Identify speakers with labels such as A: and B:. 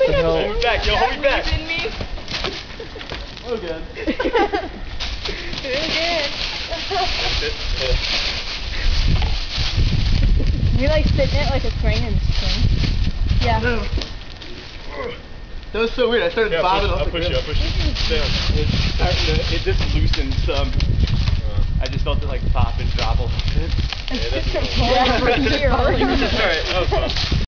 A: the hell?
B: Hold me back, yo, hold me back.
C: Oh, good.
D: Doing good.
A: You like sitting it like it's raining spring. Yeah.
C: No. That was so weird. I started bobbing off the ground.
B: I'll push you. Stay on. It just loosened some. I just felt it like pop and drop a little bit.
A: It's just a pull right here.
B: Alright, that was fun.